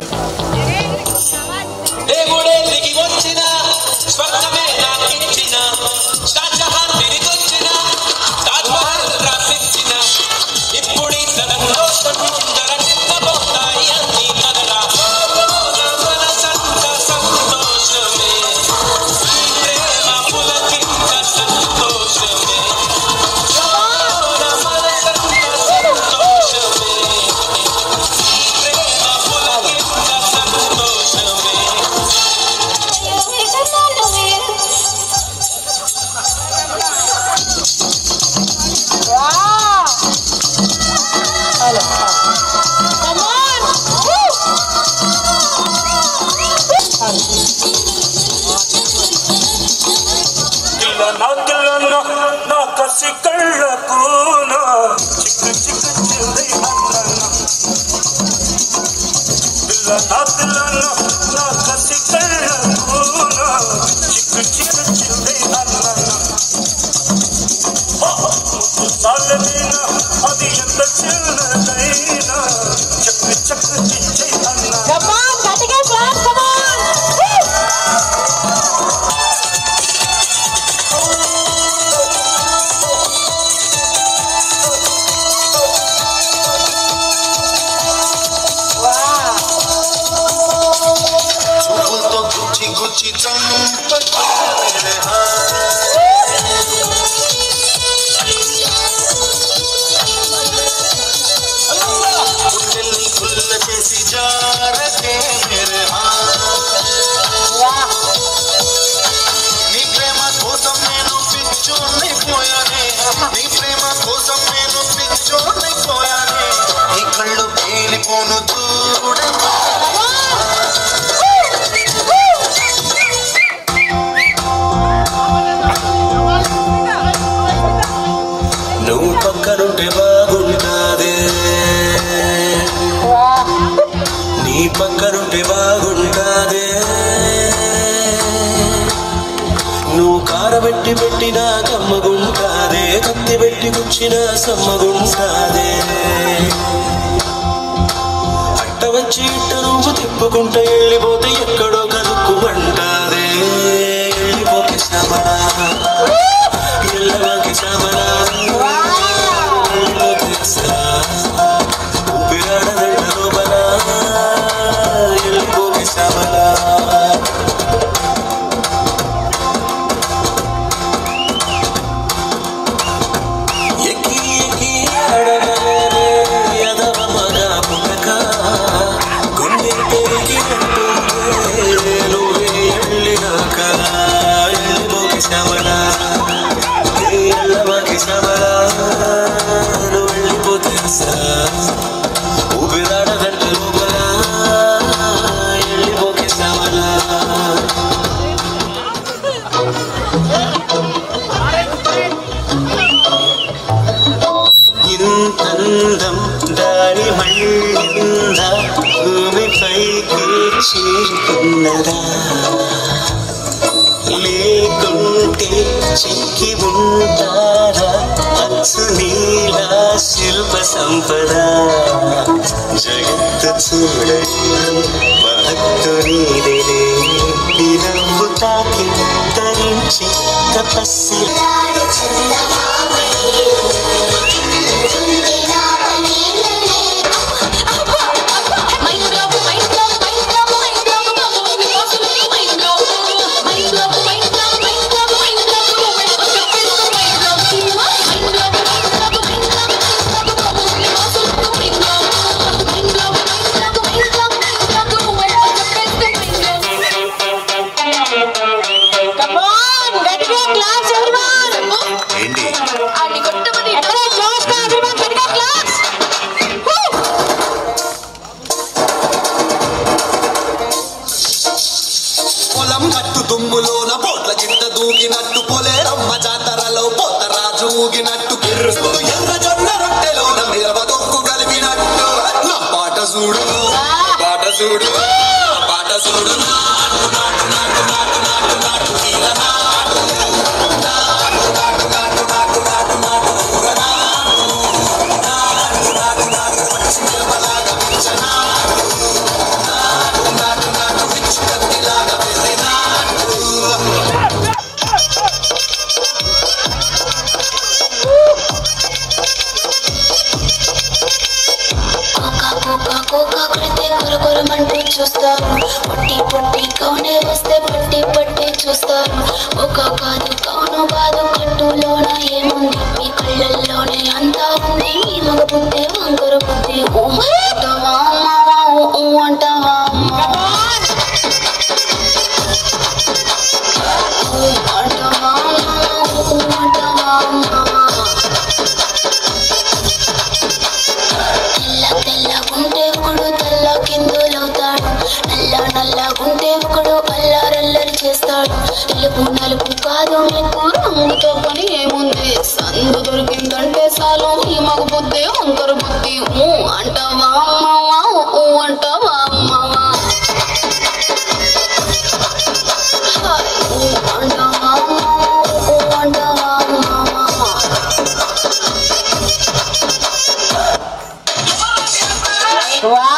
దేవుడే దిగి వచ్చిన స్వర్గమే నాకిచ్చిన షాజహాన్ తిరిగొచ్చిన తాజ్ మహల్ రాసిచ్చిన ఇప్పుడు ఈ సంతోషం ముందర చిన్నబోతాయి అన్ని కదరా మనసంత సంతోషమే ఈ ప్రేమ పులకింత సంతోషమే మనసంత సంతోషమే ఈ ప్రేమ పులకింత సంతోషమే. నా కసి కళ్ళకు చిక్కు చిక్కు చింది అన్న నా కసి కళ్ళకు చిక్కు చిక్కు చింది అన్న సాలమీనా అది ఎంత చిన్నదైనా చక్కు చక్కు చింది అన్న. గుచ్చి చంప గుండెల్ని గుల్ల చేసి జారకే మేరే నీ ప్రేమ కోసం నేను పిచ్చోనైపోయానే నీ ప్రేమ కోసం నేను పిచ్చోనైపోయానే నీ కళ్ళు పేలిపోను చూడని నువ్వు పక్కనుంటే బాగుంటాదే నీ పక్కనుంటే బాగుంటాదే నువ్వు కారబెట్టి పెట్టినా కమ్మగుంటాదే కత్తి పెట్టి గుచ్చినా సమ్మగుంటాదే అట్ట వచ్చి ఇట్ట నువ్వు తిప్పుకుంటే వెళ్ళిపోతే ఎక్కడో కలుక్కుమంటాదే వెళ్ళిపోతే శ్రమణ ఎల్లవాకి శ్రమణ ఊపిరాడదంట లోపల వెళ్ళిపోతే శ్రమణ ఎక్కి ఎక్కి అడగలేనే ఎదవ మగ పుటక గుండె పెరిగినట్టుంటే నువ్వే వెళ్ళినాక వెళ్ళిపోతే శ్రమణ ఎల్లవాకి శ్రమణ నువ్వు వెళ్ళిపోతే ఊపిరాడదంట లోపల వెళ్ళిపోతే శ్రమణ. ఇంతందం దారి మళ్ళిందా భూమిపైకి చేరుకున్నదా లేకుంటే చిక్కి ఉంటారా అచ్చు నీలా శిల్ప సంపద జగత్తు చూడని మహత్తు నీదేలే నవ్వు తాకి తరించి తపస్సి పొలం కట్టు దుమ్ములోన పోట్ల చింత దూకినట్టు పొలేరమ్మ జాతరలో పోతరాజు ఊగినట్టు కిర్రుస్తూ ఎర్ర జొన్న రొట్టెలోన మిరవ దొక్కు కలిపినట్టు నా పాట చూడు పాట చూడు పాట చూడు నాటు నాటు నాటు నాటు నాటు నాటు కీల నాటు నాటు నాటు నాటు నాటు నాటు నాటు కూర నాటు నాటు నాటు నాటు పచ్చి మిరపలాగా పిచ్చ నాటు కొరకొరమంటూ చూస్తారు. పొట్టి పొట్టి కౌనే వస్తే పట్టి పట్టి చూస్తారు. ఒక కాదు కౌను కాదు కట్టులోన ఏముంది మీ కళ్ళల్లోనే అంతా ఉంది. మీ మగ బుద్ధి వంకర బుద్ధి అంటావా అమ్మావా అంటావా అమ్మావా అంటావా అంటావా అమ్మావా. తెల్లగుంటే ఒకడు తెల్ల కిందులవుతాడు. నల్లగుంటే ఒకడు అల్లారల్లరి చేస్తాడు. తెలుపు నలుపు కాదు మీకు రంగుతో పని ఏముంది. సందు దొరికిందంటే చాలు ఈ మగ బుద్ధి వంకర బుద్ధి అంటావా అమ్మావా అంటావా అమ్మావా అంటావా అంటావా అమ్మావా. Wow.